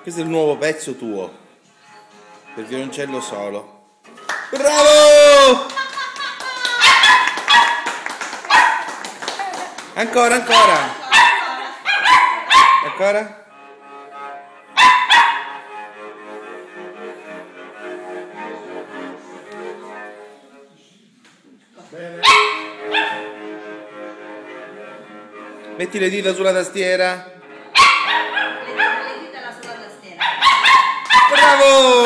Questo è il nuovo pezzo tuo, per violoncello solo. Bravo! Ancora, ancora. Ancora? Bene. Metti le dita sulla tastiera. Le dita sulla tastiera. Bravo!